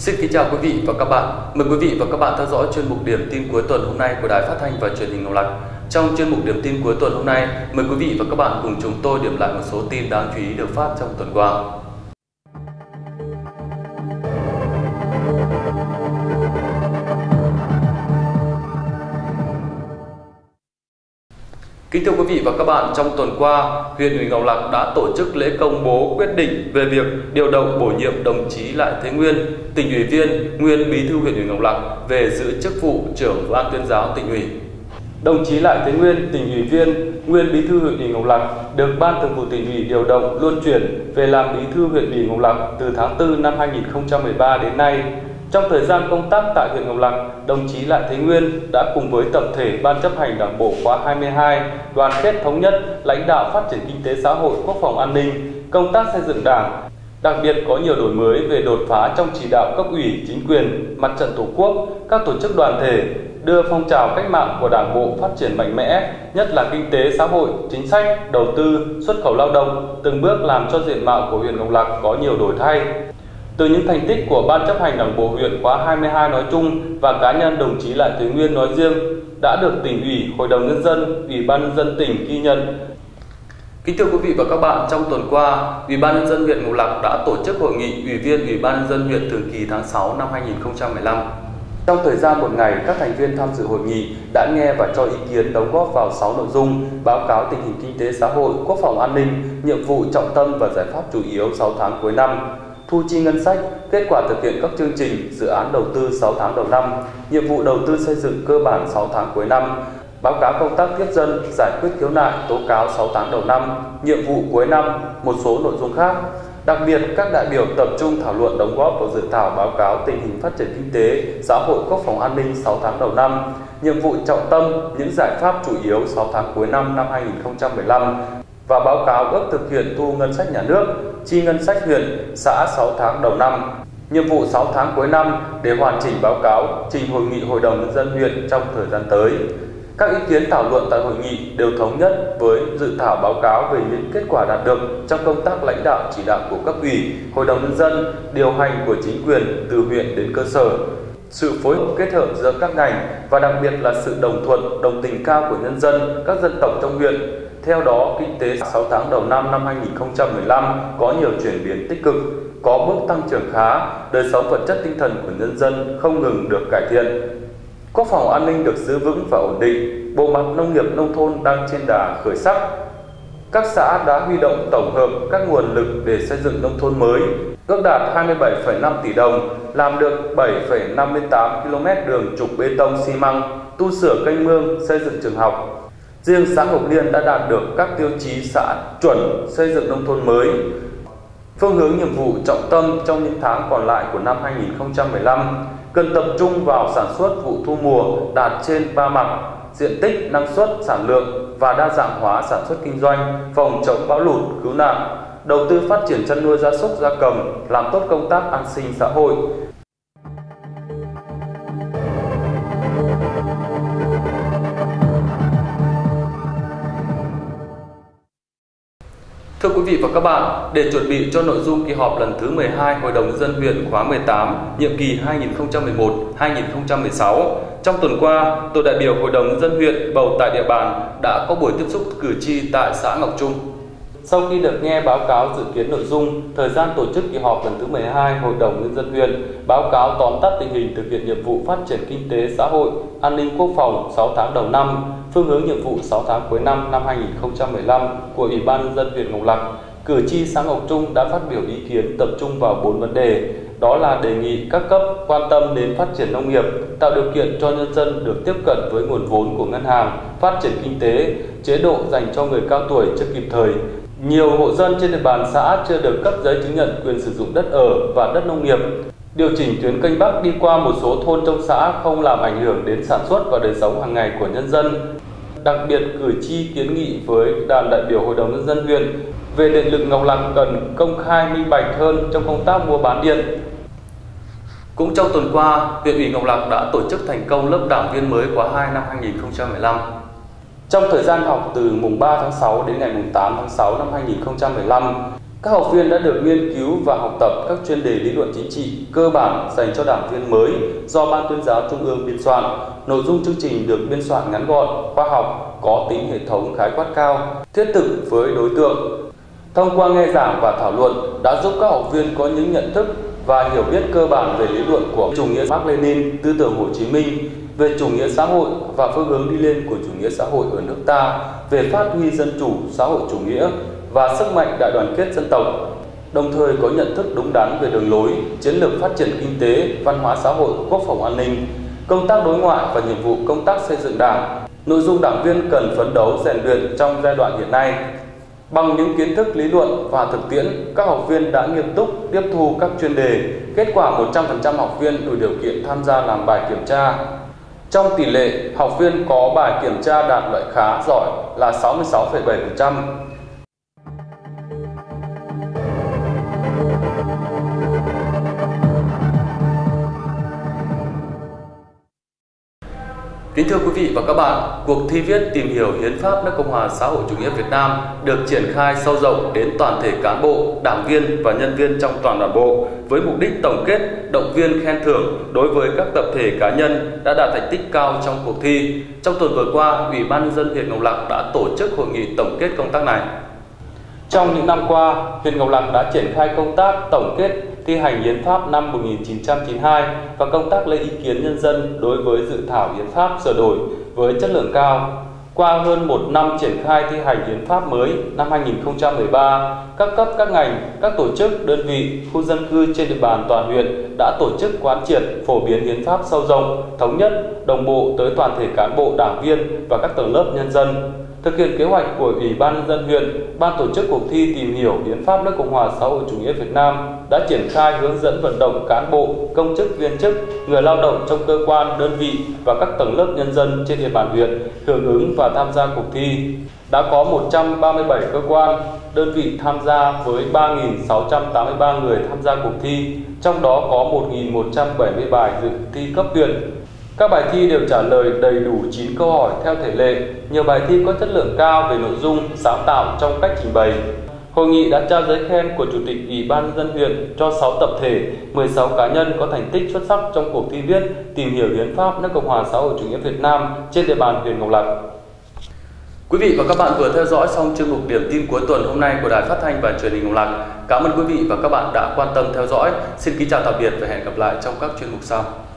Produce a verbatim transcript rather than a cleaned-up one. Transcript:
Xin kính chào quý vị và các bạn. Mời quý vị và các bạn theo dõi chuyên mục điểm tin cuối tuần hôm nay của Đài Phát thanh và Truyền hình Ngọc Lặc. Trong chuyên mục điểm tin cuối tuần hôm nay, mời quý vị và các bạn cùng chúng tôi điểm lại một số tin đáng chú ý được phát trong tuần qua. Kính thưa quý vị và các bạn, trong tuần qua, huyện ủy Ngọc Lặc đã tổ chức lễ công bố quyết định về việc điều động bổ nhiệm đồng chí Lại Thế Nguyên, tỉnh ủy viên, nguyên bí thư huyện ủy Ngọc Lặc về giữ chức vụ trưởng ban tuyên giáo tỉnh ủy. Đồng chí Lại Thế Nguyên, tỉnh ủy viên, nguyên bí thư huyện ủy Ngọc Lặc được Ban Thường vụ tỉnh ủy điều động luân chuyển về làm bí thư huyện ủy Ngọc Lặc từ tháng tư năm hai nghìn không trăm mười ba đến nay. Trong thời gian công tác tại huyện Ngọc Lặc, đồng chí Lại Thế Nguyên đã cùng với tập thể Ban chấp hành Đảng bộ khóa hai mươi hai đoàn kết thống nhất, lãnh đạo phát triển kinh tế xã hội, quốc phòng an ninh, công tác xây dựng Đảng. Đặc biệt có nhiều đổi mới về đột phá trong chỉ đạo cấp ủy, chính quyền, mặt trận Tổ quốc, các tổ chức đoàn thể, đưa phong trào cách mạng của Đảng bộ phát triển mạnh mẽ, nhất là kinh tế xã hội, chính sách, đầu tư, xuất khẩu lao động, từng bước làm cho diện mạo của huyện Ngọc Lặc có nhiều đổi thay. Từ những thành tích của Ban chấp hành Đảng bộ huyện khóa hai mươi hai nói chung và cá nhân đồng chí Lại Thế Nguyên nói riêng đã được tỉnh ủy, Hội đồng nhân dân, Ủy ban nhân dân tỉnh ghi nhận. Kính thưa quý vị và các bạn, trong tuần qua, Ủy ban nhân dân huyện Ngọc Lặc đã tổ chức hội nghị Ủy viên Ủy ban nhân dân huyện thường kỳ tháng sáu năm hai nghìn không trăm mười lăm. Trong thời gian một ngày, các thành viên tham dự hội nghị đã nghe và cho ý kiến đóng góp vào sáu nội dung: báo cáo tình hình kinh tế xã hội, quốc phòng an ninh, nhiệm vụ trọng tâm và giải pháp chủ yếu sáu tháng cuối năm, thu chi ngân sách, kết quả thực hiện các chương trình, dự án đầu tư sáu tháng đầu năm, nhiệm vụ đầu tư xây dựng cơ bản sáu tháng cuối năm, báo cáo công tác tiếp dân, giải quyết khiếu nại, tố cáo sáu tháng đầu năm, nhiệm vụ cuối năm, một số nội dung khác. Đặc biệt, các đại biểu tập trung thảo luận đóng góp vào dự thảo báo cáo tình hình phát triển kinh tế, xã hội, quốc phòng an ninh sáu tháng đầu năm, nhiệm vụ trọng tâm, những giải pháp chủ yếu sáu tháng cuối năm năm hai nghìn không trăm mười lăm và báo cáo ước thực hiện thu ngân sách nhà nước, chi ngân sách huyện, xã sáu tháng đầu năm, nhiệm vụ sáu tháng cuối năm để hoàn chỉnh báo cáo trình hội nghị Hội đồng nhân dân huyện trong thời gian tới. Các ý kiến thảo luận tại hội nghị đều thống nhất với dự thảo báo cáo về những kết quả đạt được trong công tác lãnh đạo chỉ đạo của cấp ủy, Hội đồng nhân dân, điều hành của chính quyền từ huyện đến cơ sở, sự phối hợp kết hợp giữa các ngành và đặc biệt là sự đồng thuận, đồng tình cao của nhân dân, các dân tộc trong huyện. Theo đó, kinh tế sáu tháng đầu năm năm hai nghìn không trăm mười lăm có nhiều chuyển biến tích cực, có bước tăng trưởng khá, đời sống vật chất tinh thần của nhân dân không ngừng được cải thiện. Quốc phòng an ninh được giữ vững và ổn định, bộ mặt nông nghiệp nông thôn đang trên đà khởi sắc. Các xã đã huy động tổng hợp các nguồn lực để xây dựng nông thôn mới, ước đạt hai mươi bảy phẩy năm tỷ đồng, làm được bảy phẩy năm mươi tám ki lô mét đường trục bê tông xi măng, tu sửa kênh mương, xây dựng trường học. Riêng xã Ngọc Liên đã đạt được các tiêu chí xã chuẩn xây dựng nông thôn mới. Phương hướng nhiệm vụ trọng tâm trong những tháng còn lại của năm hai nghìn không trăm mười lăm cần tập trung vào sản xuất vụ thu mùa đạt trên ba mặt: diện tích, năng suất, sản lượng và đa dạng hóa sản xuất kinh doanh, phòng chống bão lụt, cứu nạn, đầu tư phát triển chăn nuôi gia súc gia cầm, làm tốt công tác an sinh xã hội. Thưa quý vị và các bạn, để chuẩn bị cho nội dung kỳ họp lần thứ mười hai Hội đồng nhân dân huyện khóa mười tám, nhiệm kỳ hai nghìn không trăm mười một đến hai nghìn không trăm mười sáu, trong tuần qua, tổ đại biểu Hội đồng nhân dân huyện bầu tại địa bàn đã có buổi tiếp xúc cử tri tại xã Ngọc Trung. Sau khi được nghe báo cáo dự kiến nội dung, thời gian tổ chức kỳ họp lần thứ mười hai Hội đồng nhân dân huyện, báo cáo tóm tắt tình hình thực hiện nhiệm vụ phát triển kinh tế xã hội, an ninh quốc phòng sáu tháng đầu năm, phương hướng nhiệm vụ sáu tháng cuối năm năm hai nghìn không trăm mười lăm của Ủy ban nhân dân huyện Ngọc Lặc, cử tri xã Ngọc Trung đã phát biểu ý kiến tập trung vào bốn vấn đề. Đó là đề nghị các cấp quan tâm đến phát triển nông nghiệp, tạo điều kiện cho nhân dân được tiếp cận với nguồn vốn của ngân hàng, phát triển kinh tế, chế độ dành cho người cao tuổi chưa kịp thời. Nhiều hộ dân trên địa bàn xã chưa được cấp giấy chứng nhận quyền sử dụng đất ở và đất nông nghiệp. Điều chỉnh tuyến kênh Bắc đi qua một số thôn trong xã không làm ảnh hưởng đến sản xuất và đời sống hàng ngày của nhân dân. Đặc biệt, cử tri kiến nghị với đoàn đại biểu Hội đồng nhân dân huyện về điện lực Ngọc Lặc cần công khai minh bạch hơn trong công tác mua bán điện. Cũng trong tuần qua, huyện ủy Ngọc Lặc đã tổ chức thành công lớp đảng viên mới khóa hai năm hai nghìn không trăm mười lăm. Trong thời gian học từ mùng ba tháng sáu đến ngày mùng tám tháng sáu năm hai nghìn không trăm mười lăm, Các học viên đã được nghiên cứu và học tập các chuyên đề lý luận chính trị cơ bản dành cho đảng viên mới do Ban Tuyên giáo Trung ương biên soạn. Nội dung chương trình được biên soạn ngắn gọn, khoa học, có tính hệ thống khái quát cao, thiết thực với đối tượng. Thông qua nghe giảng và thảo luận đã giúp các học viên có những nhận thức và hiểu biết cơ bản về lý luận của chủ nghĩa Mác Lênin, tư tưởng Hồ Chí Minh, về chủ nghĩa xã hội và phương hướng đi lên của chủ nghĩa xã hội ở nước ta, về phát huy dân chủ, xã hội chủ nghĩa và sức mạnh đại đoàn kết dân tộc, đồng thời có nhận thức đúng đắn về đường lối, chiến lược phát triển kinh tế, văn hóa xã hội, quốc phòng an ninh, công tác đối ngoại và nhiệm vụ công tác xây dựng Đảng. Nội dung đảng viên cần phấn đấu rèn luyện trong giai đoạn hiện nay. Bằng những kiến thức lý luận và thực tiễn, các học viên đã nghiêm túc tiếp thu các chuyên đề. Kết quả một trăm phần trăm học viên đủ điều kiện tham gia làm bài kiểm tra. Trong tỷ lệ, học viên có bài kiểm tra đạt loại khá giỏi là sáu mươi sáu phẩy bảy phần trăm. Kính thưa quý vị và các bạn, cuộc thi viết tìm hiểu hiến pháp nước Cộng hòa xã hội chủ nghĩa Việt Nam được triển khai sâu rộng đến toàn thể cán bộ, đảng viên và nhân viên trong toàn đảng bộ với mục đích tổng kết, động viên khen thưởng đối với các tập thể cá nhân đã đạt thành tích cao trong cuộc thi. Trong tuần vừa qua, Ủy ban nhân dân huyện Ngọc Lặc đã tổ chức hội nghị tổng kết công tác này. Trong những năm qua, huyện Ngọc Lặc đã triển khai công tác tổng kết thi hành hiến pháp năm một nghìn chín trăm chín mươi hai và công tác lấy ý kiến nhân dân đối với dự thảo hiến pháp sửa đổi với chất lượng cao. Qua hơn một năm triển khai thi hành hiến pháp mới năm hai nghìn không trăm mười ba, các cấp các ngành, các tổ chức, đơn vị, khu dân cư trên địa bàn toàn huyện đã tổ chức quán triệt, phổ biến hiến pháp sâu rộng, thống nhất, đồng bộ tới toàn thể cán bộ, đảng viên và các tầng lớp nhân dân. Thực hiện kế hoạch của Ủy ban nhân dân huyện, ban tổ chức cuộc thi tìm hiểu hiến pháp nước Cộng hòa xã hội chủ nghĩa Việt Nam đã triển khai hướng dẫn vận động cán bộ, công chức, viên chức, người lao động trong cơ quan, đơn vị và các tầng lớp nhân dân trên địa bàn huyện hưởng ứng và tham gia cuộc thi. Đã có một trăm ba mươi bảy cơ quan, đơn vị tham gia với ba nghìn sáu trăm tám mươi ba người tham gia cuộc thi, trong đó có một nghìn một trăm bảy mươi bài dự thi cấp huyện. Các bài thi đều trả lời đầy đủ chín câu hỏi theo thể lệ, nhiều bài thi có chất lượng cao về nội dung, sáng tạo trong cách trình bày. Hội nghị đã trao giấy khen của Chủ tịch Ủy ban nhân dân huyện cho sáu tập thể, mười sáu cá nhân có thành tích xuất sắc trong cuộc thi viết tìm hiểu hiến pháp nước Cộng hòa xã hội chủ nghĩa Việt Nam trên địa bàn huyện Ngọc Lặc. Quý vị và các bạn vừa theo dõi xong chuyên mục điểm tin cuối tuần hôm nay của Đài Phát thanh và Truyền hình Ngọc Lặc. Cảm ơn quý vị và các bạn đã quan tâm theo dõi. Xin kính chào tạm biệt và hẹn gặp lại trong các chuyên mục sau.